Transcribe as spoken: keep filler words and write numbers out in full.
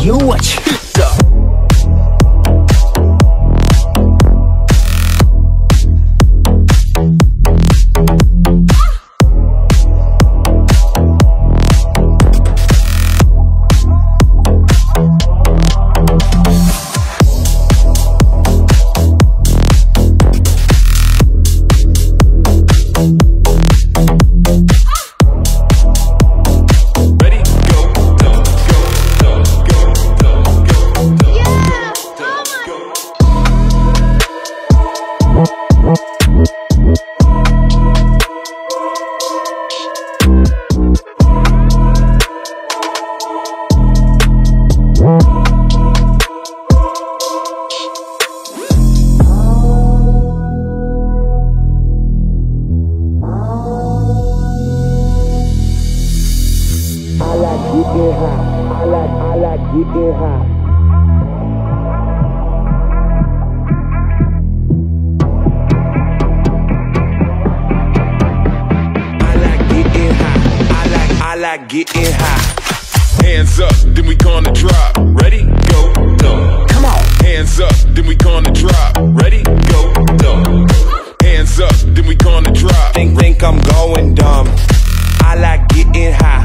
呦我去的！ Getting high. Hands up, then we gonna drop. Ready, go, go. Come on. Hands up, then we gonna drop. Ready, go, go. Hands up, then we gonna drop. Think, think I'm going dumb. I like getting high.